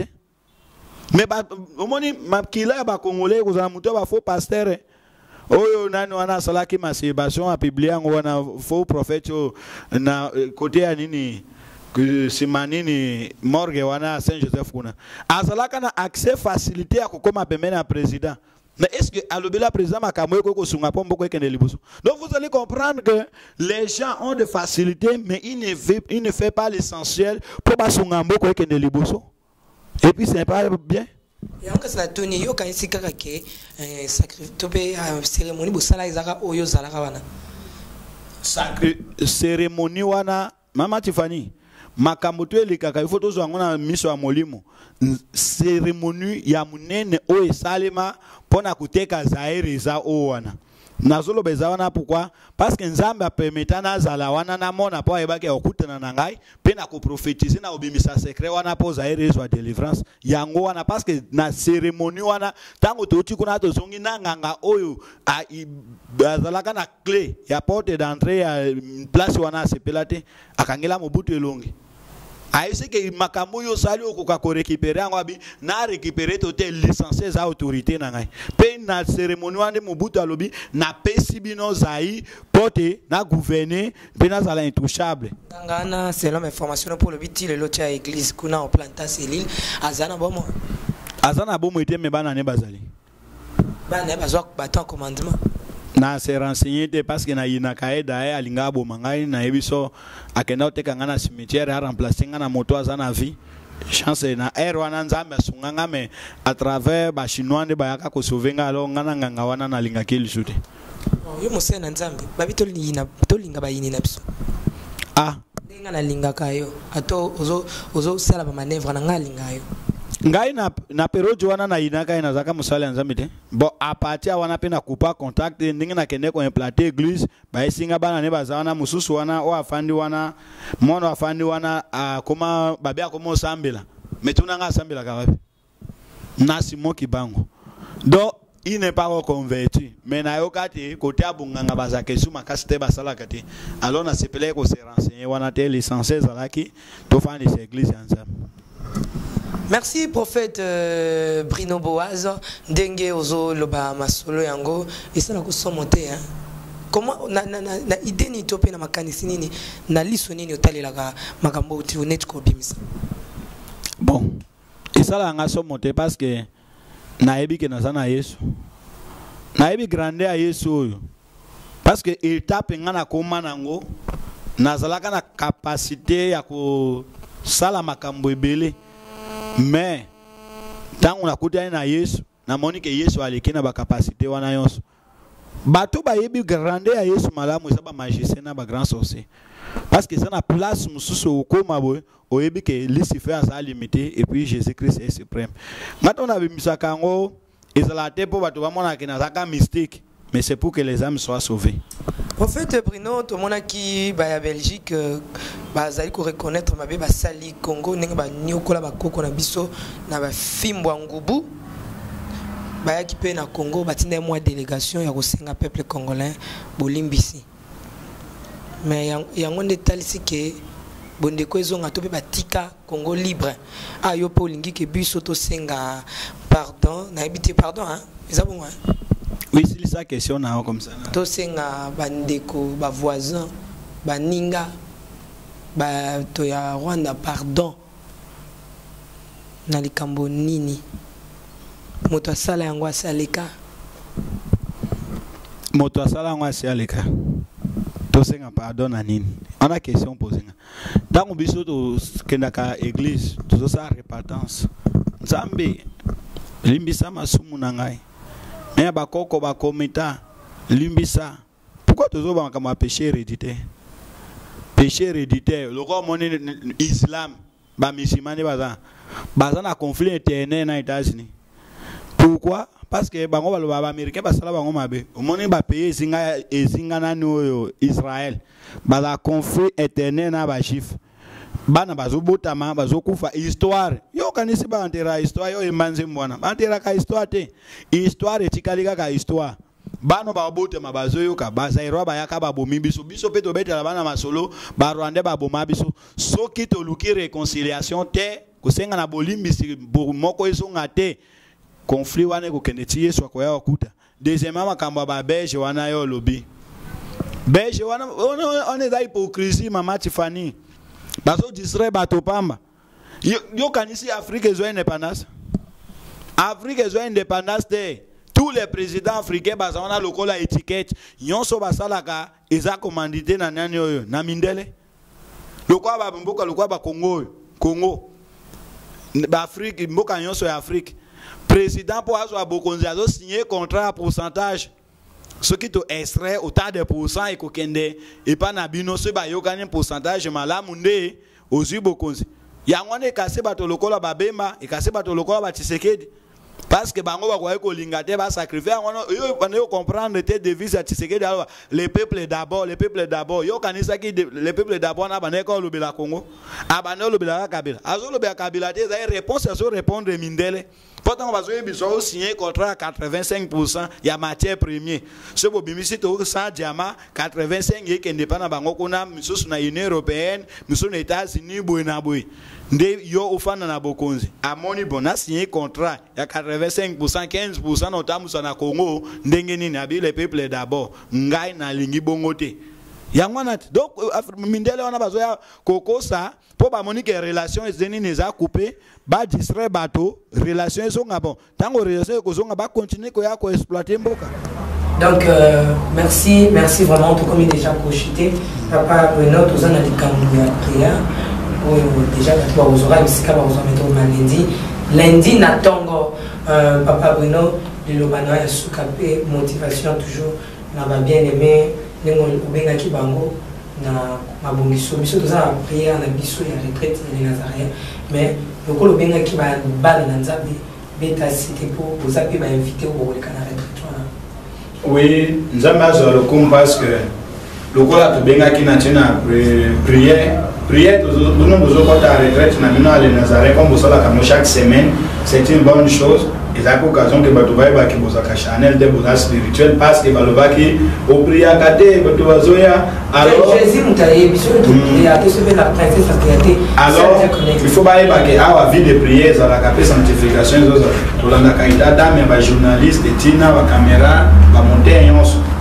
Mais ba omoni makila ba congolais ko za muto ba faux pasteur. Oyo nani wana salaki masturbation a publier ngo wana faux prophète na côté ya nini simanini morgue wana Saint Joseph kuna azalaka na accès facilité à kokoma pembeni na président. Mais est-ce que alobela président makamwe ko ko sunga pombo ko ekende libuso? Donc vous allez comprendre que les gens ont de facilité mais ils ne fait ils ne fait pas l'essentiel pour ba sunga mboko ekende libuso. Et puis c'est pas bien. Et en cas de Tony, yo quand ici kaka ke sacrifice cérémonie bosala izaka oyo zalaka wana. Sacré cérémonie wana mama Tiffany makambo to elikaka il faut tozwa ngona miso ya molimo cérémonie ya munene o esalema pona kuteka zaire za o wana. Nazolo beza wana pourquoi parce que nzambe permettant na zala wana na mona po ebaki okutana na ngai pe na ko prophétiser na obimisa secret wana po zaire zo délivrance yango wana parce que na cérémonie wana tango toti kuna to zongi na nganga oyo a bazalaka na clé ya porte d'entrée ya place wana sepelate akangela mobutu elongi aise que makambo yo sali okoka ko récupérer ngo abi na récupérer toté licencié za autorité na ngai pe na cérémonie wana mobutu alobi na pesi bino zai porte na gouverner pe na zala intouchable ngana selon mes informations pour le biti le lotia église kuna en planta cellule azana bomo azana bomo était me bana ne bazali bana bazwa baton commandement na se renseigner parce que na yina kaeda e alinga bo mangai na ebiso akenda oteka ngana cimetière a remplacer ngana moto azana vie chance na air wana nzambe sunganga me à travers ba chinois ne bayaka ko sauvenga lo ngana nganga wana na linga kili sute yo mosena nzambe babito lina to linga bayini na biso ah ngana linga kayo ato ozo ozo sala ba manœuvre na ngalinga yo ngai na na periode wana na inaka ina zaka musala nzambe te bon a partir wana pe na coupa contact ndingi na kende ko implanter église ba isinga bana ne bazana mususu wana o afandi wana mono afandi wana a koma babia koma sambela metuna nga sambela ka wapi na simo kibango donc il n'est pas converti mais na yokati côté abunganga bazake suma kasite basala kati alors na sepele ko se renseigner wana te licencié zalaki to fandi cette église ensemble. Merci prophète euh, Bruno Boaz Denge ozo loba masolo yango et ça na ko somote hein comment na na na idée ni topé na makanisi nini na liso nini otalelaka makambo uti honnête ko bimisa. Bon, et ça là nga so monter parce que na ebi ke na sana Yesu. Na ebi grande a Yesu oyo. Parce que étape nga na koma nango nazalaka na capacité ya ko sala makambo ebele. Mais tant on a koutana na Yesu, na moni ke Yesu aleki na ba capacité wana yonso. Bato ba yebi grande a Yesu malamu eza ba magicien na ba grand sorcier. Parce que ça na place mususu okoma boy, oyebi ke Lucifer a limité et puis Jésus-Christ est suprême. Maintenant on a bimisa kango ezalate po bato ba mona ke na zaka mystique, mais c'est pour que les âmes soient sauvées. Prophète Bruno, tout le monde qui va à Belgique, bah ça il reconnaître ma bé bah sali Congo, n'engue bah nyokola bah koko na biso na bah fimbo ngubu, bah qui peut na Congo, bah tine moi délégation ya kosenga peuple congolais bolimbisi. Mais yang yang on détail ici que bonde ko ezonga to pe bah tika Congo libre. Ah yo po lingi ke biso to senga pardon, na habité pardon hein, ça bon hein. Oui, c'est ça question na comme ça. To senga bandeko ba voisin ba ninga ba to ya Rwanda pardon na likambo nini moto asala yango asaleka moto asala yango asaleka to senga pardon na nini on a question posée dans le biso to kendaka église to ça repentance nzambe limbisa masumu na ngai. Mais bakoko bakomita limbisa. Pourquoi toujours ba kama péché héréditaire? Péché héréditaire. Le roi mon islam ba musulman baza. Baza na conflit éternel na États-Unis. Pourquoi? Parce que bango ba ba américain ba sala bango mabe. Omoni ba pays zinga ezinga na no Israël. Baza conflit éternel na ba juif. Bana bazobotama bazokufa histoire yo kanisi ba antera histoire yo emanze mwana antera ka histoire te histoire etikalika ka histoire bano babotama bazoyoka bazairwa bayaka babomi biso biso pe to betela bana masolo ba Rwanda baboma biso soki to luki réconciliation te kusenga na bolimbisi moko esonga te conflit wana ko keneti Yesu ko ya okuta deuxièmement makambo ba belge wana yo lobi belge wana on est dans hypocrisie mama Tiffany. Baso distrait bato pamba. Yo, yo kanisi Afrique ezo indépendance. Afrique ezo indépendance te. Tous les présidents africains bazana lokola étiquette. Nyonso basalaka eza commandité na nani oyo na mindele. Lokwa ba mboka lokwa ba Congo, Congo. Ba Afrique mboka nyonso ya Afrique. Président pour azo abokonzi azo signer contrat à pourcentage. Ce qui te extrait autant de pourcents et kokende et pas na bino se ba yo gagner pourcentage malamu nde ozu bokonzi ya ngone kase bato lokola babemba e kase bato lokola ba Tshisekedi parce que bango ba kwa ko linga te ba sacrifier ngono yo bana yo comprendre te devise à Tshisekedi alors les peuples d'abord les peuples d'abord yo kanisa ki les peuples d'abord na bana ko lobela Congo abana lobela Kabila azo lobela Kabila te za réponse azo répondre mindele. Pourtant, on va signer un contrat à quatre-vingt-cinq pour cent il y a matière première. Ce que vous avez cent diamants, quatre-vingt-cinq et qui est indépendant, nous sommes dans l'Union européenne, nous sommes aux États-Unis, nous sommes dans Bokonzi. À mon niveau, on a signé un contrat, il y a quatre-vingt-cinq pour cent, quinze pour cent, notamment au Congo, les peuples d'abord, Ngai na lingi bongote. Donc, mindele wana bazoya kokosa pour ba monique relation ezeni neza coupé ba distrait bateau relation ezonga bon tango relation kozonga ba continuer ko ya ko exploiter mboka. Donc euh, merci merci vraiment tout comme il déjà cochité papa Bruno tous en a dit quand ya prière ou déjà toi aux oreilles c'est quand vous en mettez lundi lundi na tongo euh, papa Bruno de l'obana ya soukapé motivation toujours na ba bien aimé nengo obenga ki bango na mabongiso biso toza prière na biso ya retraite ya Nazarien mais lokolo benga ki ba bana na nzambe beta cité pour vous appeler ba inviter au boleka na retraite. Oui, nzambe azo le comme parce que lokola to benga ki na tena prière prière nous nous besoin quand à retraite na mina les Nazarien comme ça la chaque semaine c'est une bonne chose. Et c'est l'occasion que bato ba ba ki bozaka Chanel de boza spirituel parce que baloba ki au prière kate bato bazoya alors Jésus mutaye biso et a recevé la princesse Fatéate. Alors il faut ba ba que a vie de prière za la capé sanctification zo to landa kaita dame ba journaliste tina ba caméra ba monter yonso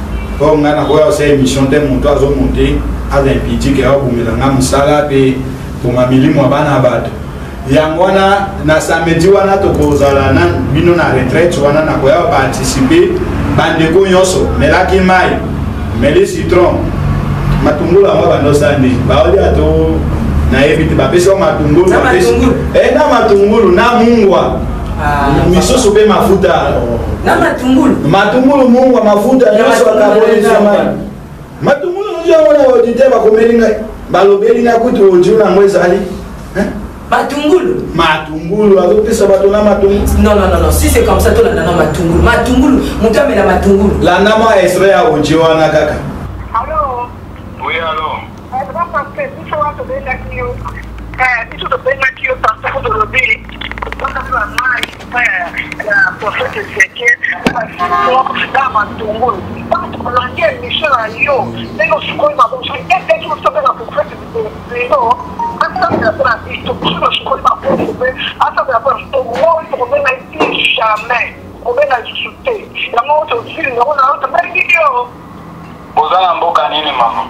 po nga na koya ose émission te monto azo monter aza impiti ke abumela nga musala pe boma milimo bana bato yango wana na samedi wana tokozala na bino na retraite wana na koya participer bandeko nyonso melaki mai meli citron matungulu yango bandosandi baoli ato na evite bapesi o matungulu eh na matungulu na mungwa misoso pe mafuta na matungulu matungulu mungwa mafuta nyonso akaboli sama matungulu ndio wana audite bakomeli ngai balobeli na kutu ojuna mwezali hein matungulu matungulu azopesa bato na matungulu non non non si c'est comme ça to na matungulu matungulu mutame na matungulu la nama Israël ojiwana kaka allô oui allô est-ce que parce que si on te donne la kio eh si tu te donnes la kio parce que de l'obéir parce que la mai la prophète Ezekiel dans matungulu la guerre mission à yo neno sukoi ma bon est-ce que tu peux faire la prophète de non asa ya para isto kushika sukoi ma bon asa ya para to moi to me na jamais on va la chuter la moto fil na ona auto pas video bozala mboka nini mama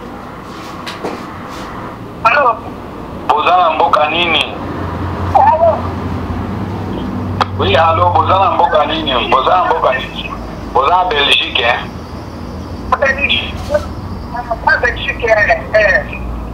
alors bozala mboka nini alors oui allô bozala mboka nini bozala mboka nini bozala Belgique hein Belgique pas Belgique eh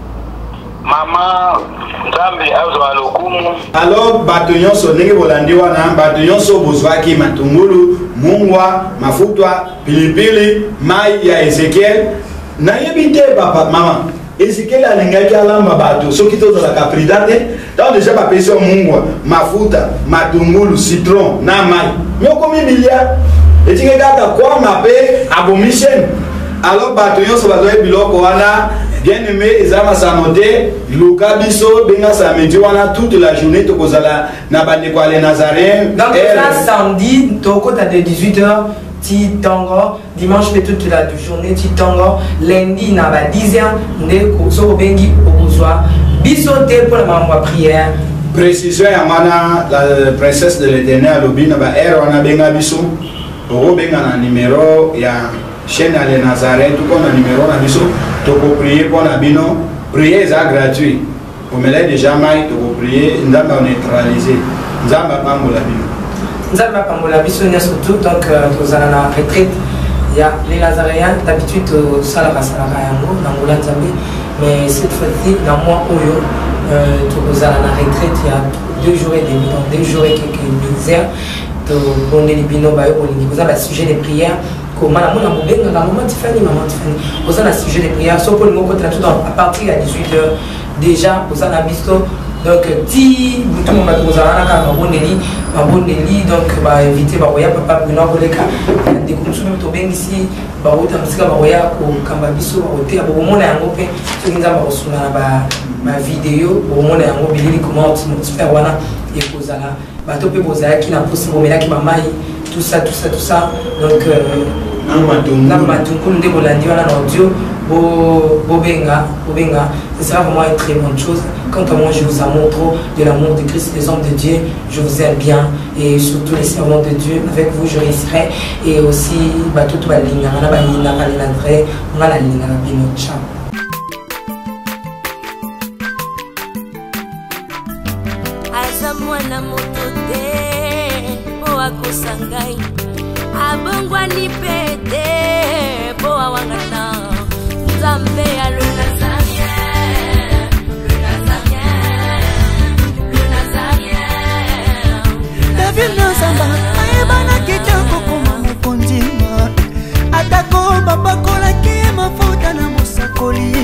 mama nzambe azwa lokumu alors bato nyonso ndenge bolandi wana bato nyonso bozwaki matungulu mungwa mafutwa pilipili mai ya Ezekiel nayebi te papa mama Ezekiel alingaki alamba bato soki tozalaka prida te donc déjà bapesi yo mungwa mafuta matungulu citron na mai nyokomi bilia etike kaka kwama pe abomission alors bato nyonso bazwa biloko wana bien aimé ezama sanote luka biso benga samedi wana toute la journée tokozala na bandeko ale Nazaréen donc là samedi toko ta de dix-huit heures ti tango dimanche pe toute la journée ti tango lundi na ba dix heures nde ko so bengi okozwa biso te pour la mambo prière précision ya mana la princesse de l'Éternel lobina ba era wana benga biso oko benga na numéro ya chaîne ale Nazaréen tout comme na numéro na biso toko prier pour na bino prier est gratuit on me l'a déjà mai toko prier nzamba neutraliser nzamba pambola bino nzamba pambola biso nya surtout donc tozala na retraite ya les Nazaréens d'habitude sala sala yango na ngola nzambe mais cette fois-ci na mois oyo tozala na retraite ya deux jours et demi donc deux jours et quelques misères to bondeli bino ba yo olingi kozala sujet de prière comment la mona bobenga la maman Tiffany maman Tiffany aux un sujet de prière so pour le mot tout à partir à dix-huit heures déjà aux un bisto donc ti tout le monde aux un ka bondeli ba bondeli donc ba inviter ba oya papa bino koleka de consommer to bengi ici ba ota musika ba oya ko kamba biso ba ote abo mona yango pe so nza ba osuna ba ma vidéo bo mona yango bilili comment tu faire wana et kozala ba to pe bozala ki na possible mais là qui mama tout ça tout ça tout ça donc na matungulu nde bolandi wana na audio bobenga bobenga ce sera vraiment une très bonne chose. Quant à moi je vous aime trop de l'amour de Christ, des hommes de Dieu, je vous aime bien et surtout les servants de Dieu, avec vous je réussirai et aussi tout balinga na balinga na landré na la linga na bino ciao. Azamwana motote o akosangai abongwa ni pete po awangata nzambe ya le Nazarien le Nazarien le Nazarien David Nzamba ayebana kitoko kuma mukondima atako babakola ki mafuta na musakoli